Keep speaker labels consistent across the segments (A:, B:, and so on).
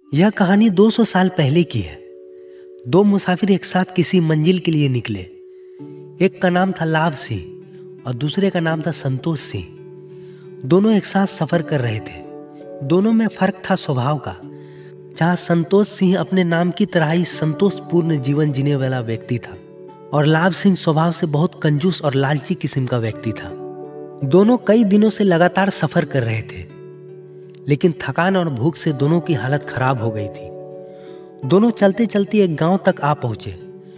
A: यह कहानी 200 साल पहले की है। दो मुसाफिर एक साथ किसी मंजिल के लिए निकले। एक का नाम था लाभ सिंह और दूसरे का नाम था संतोष सिंह। दोनों एक साथ सफर कर रहे थे। दोनों में फर्क था स्वभाव का। जहां संतोष सिंह अपने नाम की तरह ही संतोषपूर्ण जीवन जीने वाला व्यक्ति था और लाभ सिंह स्वभाव से बहुत कंजूस और लालची किस्म का व्यक्ति था। दोनों कई दिनों से लगातार सफर कर रहे थे, लेकिन थकान और भूख से दोनों की हालत खराब हो गई थी। दोनों चलते चलते एक गांव तक आ पहुंचे।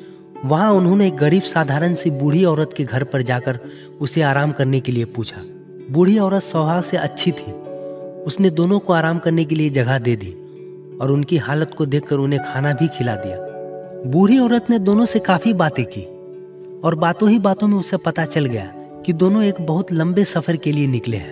A: वहां उन्होंने एक गरीब साधारण सी बूढ़ी औरत के घर पर जाकर उसे आराम करने के लिए पूछा। बूढ़ी औरत स्वभाव से अच्छी थी। उसने दोनों को आराम करने के लिए जगह दे दी और उनकी हालत को देखकर उन्हें खाना भी खिला दिया। बूढ़ी औरत ने दोनों से काफी बातें की और बातों ही बातों में उसे पता चल गया कि दोनों एक बहुत लंबे सफर के लिए निकले हैं।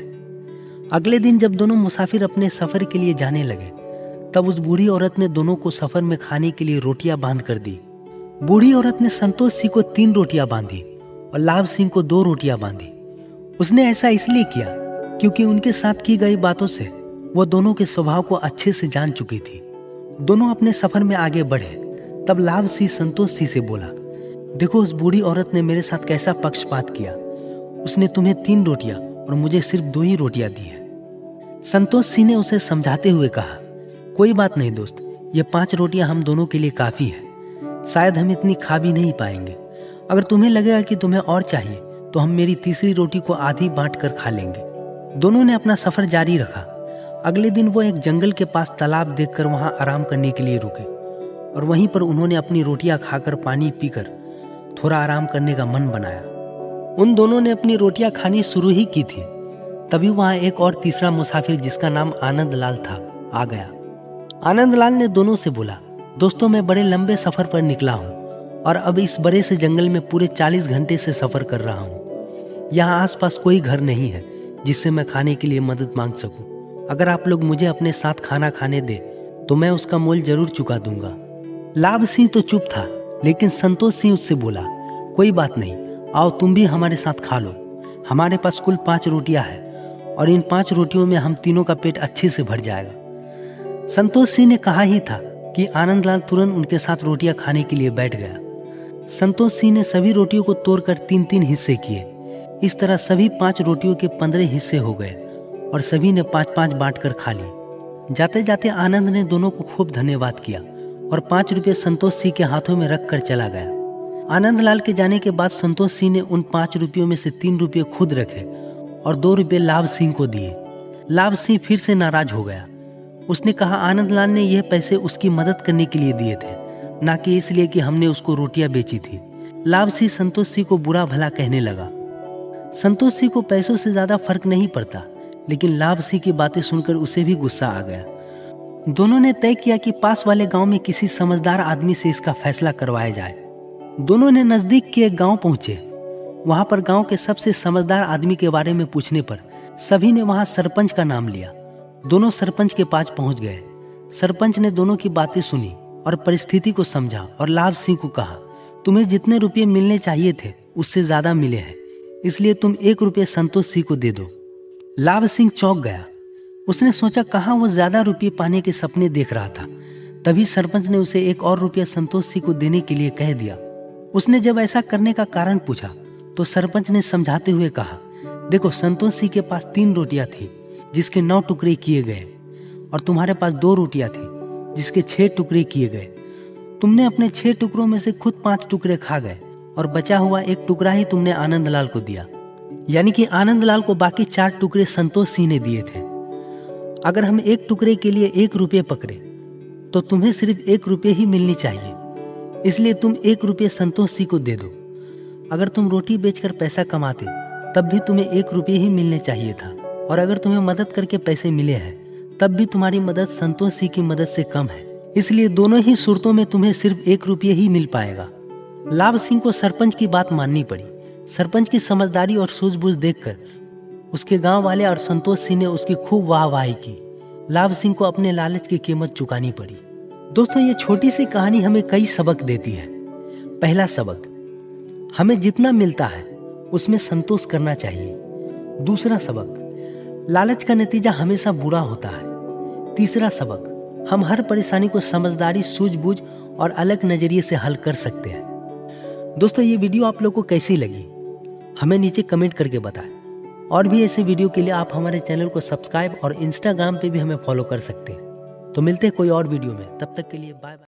A: अगले दिन जब दोनों मुसाफिर अपने सफर के लिए जाने लगे, तब उस बूढ़ी औरत ने दोनों को सफर में खाने के लिए रोटियां बांध कर दी। बूढ़ी औरत ने संतोष सिंह को 3 रोटियां बांधी और लाभ सिंह को 2 रोटियां बांधी। उसने ऐसा इसलिए किया क्योंकि उनके साथ की गई बातों से वह दोनों के स्वभाव को अच्छे से जान चुकी थी। दोनों अपने सफर में आगे बढ़े। तब लाभ सिंह संतोष सिंह से बोला, देखो उस बूढ़ी औरत ने मेरे साथ कैसा पक्षपात किया। उसने तुम्हें 3 रोटियां और मुझे सिर्फ 2 ही रोटियां दी है। संतोष सिंह ने उसे समझाते हुए कहा, कोई बात नहीं दोस्त, ये 5 रोटियां हम दोनों के लिए काफी है। शायद हम इतनी खा भी नहीं पाएंगे। अगर तुम्हें लगेगा कि तुम्हें और चाहिए तो हम मेरी तीसरी रोटी को आधी बांट कर खा लेंगे। दोनों ने अपना सफर जारी रखा। अगले दिन वो एक जंगल के पास तालाब देखकर वहां आराम करने के लिए रुके और वहीं पर उन्होंने अपनी रोटियां खाकर पानी पीकर थोड़ा आराम करने का मन बनाया। उन दोनों ने अपनी रोटियां खानी शुरू ही की थी, तभी वहां एक और तीसरा मुसाफिर जिसका नाम आनंद लाल था आ गया। आनंद लाल ने दोनों से बोला, दोस्तों मैं बड़े लंबे सफर पर निकला हूँ और अब इस बड़े से जंगल में पूरे 40 घंटे से सफर कर रहा हूँ। यहाँ आसपास कोई घर नहीं है जिससे मैं खाने के लिए मदद मांग सकूं। अगर आप लोग मुझे अपने साथ खाना खाने दे तो मैं उसका मोल जरूर चुका दूंगा। लाभ सिंह तो चुप था, लेकिन संतोष सिंह उससे बोला, कोई बात नहीं, आओ तुम भी हमारे साथ खा लो। हमारे पास कुल 5 रोटियां हैं और इन 5 रोटियों में हम तीनों का पेट अच्छे से भर जाएगा। संतोष सिंह ने कहा ही था कि आनंदलाल तुरंत उनके साथ रोटियां खाने के लिए बैठ गया। संतोष सिंह ने सभी रोटियों को तोड़कर 3-3 हिस्से किए। इस तरह सभी 5 रोटियों के 15 हिस्से हो गए और सभी ने 5-5 बांट कर खा ली। जाते जाते आनंद ने दोनों को खूब धन्यवाद किया और 5 रुपये संतोष सिंह के हाथों में रख कर चला गया। आनंदलाल के जाने के बाद संतोष सिंह ने उन 5 रुपयों में से 3 रुपये खुद रखे और 2 रुपये लाभ सिंह को दिए। लाभ सिंह फिर से नाराज हो गया। उसने कहा, आनंदलाल ने यह पैसे उसकी मदद करने के लिए दिए थे, ना कि इसलिए कि हमने उसको रोटियां बेची थी। लाभ सिंह संतोष सिंह को बुरा भला कहने लगा। संतोष सिंह को पैसों से ज्यादा फर्क नहीं पड़ता, लेकिन लाभ सिंह की बातें सुनकर उसे भी गुस्सा आ गया। दोनों ने तय किया कि पास वाले गांव में किसी समझदार आदमी से इसका फैसला करवाया जाए। दोनों ने नजदीक के एक गांव पहुंचे। वहां पर गांव के सबसे समझदार आदमी के बारे में पूछने पर सभी ने वहां सरपंच का नाम लिया। दोनों सरपंच के पास पहुंच गए। सरपंच ने दोनों की बातें सुनी और परिस्थिति को समझा और लाभ सिंह को कहा, तुम्हें जितने रुपये मिलने चाहिए थे उससे ज्यादा मिले हैं, इसलिए तुम 1 रुपये संतोष सिंह को दे दो। लाभ सिंह चौंक गया। उसने सोचा कहाँ वो ज्यादा रुपये पाने के सपने देख रहा था। तभी सरपंच ने उसे 1 और रुपया संतोष सिंह को देने के लिए कह दिया। उसने जब ऐसा करने का कारण पूछा तो सरपंच ने समझाते हुए कहा, देखो संतोष सिंह के पास 3 रोटियां थी जिसके 9 टुकड़े किए गए और तुम्हारे पास 2 रोटियां थी जिसके 6 टुकड़े किए गए। तुमने अपने 6 टुकड़ों में से खुद 5 टुकड़े खा गए और बचा हुआ 1 टुकड़ा ही तुमने आनंदलाल को दिया, यानी कि आनंदलाल को बाकी 4 टुकड़े संतोष सिंह ने दिए थे। अगर हम 1 टुकड़े के लिए 1 रुपये पकड़े तो तुम्हें सिर्फ 1 रुपये ही मिलनी चाहिए, इसलिए तुम 1 रुपये संतोष सिंह को दे दो। अगर तुम रोटी बेचकर पैसा कमाते तब भी तुम्हें 1 रुपये ही मिलने चाहिए था, और अगर तुम्हें मदद करके पैसे मिले हैं तब भी तुम्हारी मदद संतोष सिंह की मदद से कम है, इसलिए दोनों ही सूरतों में तुम्हें सिर्फ 1 रुपये ही मिल पाएगा। लाभ सिंह को सरपंच की बात माननी पड़ी। सरपंच की समझदारी और सूझबूझ देखकर उसके गांव वाले और संतोष सिंह ने उसकी खूब वाहवाही की। लाभ सिंह को अपने लालच की कीमत चुकानी पड़ी। दोस्तों, ये छोटी सी कहानी हमें कई सबक देती है। पहला सबक, हमें जितना मिलता है उसमें संतोष करना चाहिए। दूसरा सबक, लालच का नतीजा हमेशा बुरा होता है। तीसरा सबक, हम हर परेशानी को समझदारी, सूझबूझ और अलग नज़रिए से हल कर सकते हैं। दोस्तों, ये वीडियो आप लोगों को कैसी लगी हमें नीचे कमेंट करके बताएं। और भी ऐसे वीडियो के लिए आप हमारे चैनल को सब्सक्राइब और इंस्टाग्राम पे भी हमें फॉलो कर सकते हैं। तो मिलते हैं कोई और वीडियो में, तब तक के लिए बाय बाय।